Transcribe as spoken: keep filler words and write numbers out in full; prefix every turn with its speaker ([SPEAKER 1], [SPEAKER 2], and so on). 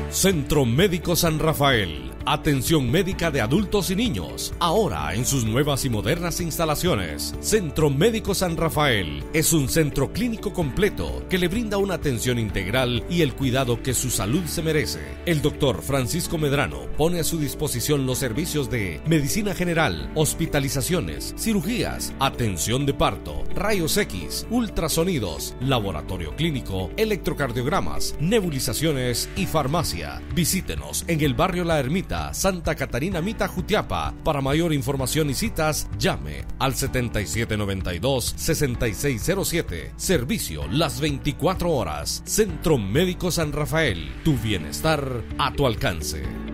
[SPEAKER 1] Centro Médico San Rafael. Atención médica de adultos y niños. Ahora en sus nuevas y modernas instalaciones. Centro Médico San Rafael es un centro clínico completo que le brinda una atención integral y el cuidado que su salud se merece. El doctor Francisco Medrano pone a su disposición los servicios de medicina general, hospitalizaciones, cirugías, atención de parto, rayos X, ultrasonidos, laboratorio clínico, electrocardiogramas, nebulizaciones y farmacia. Visítenos en el barrio La Ermita, Santa Catarina Mita, Jutiapa. Para mayor información y citas, llame al setenta y siete noventa y dos, sesenta y seis cero siete. Servicio las veinticuatro horas. Centro Médico San Rafael. Tu bienestar a tu alcance.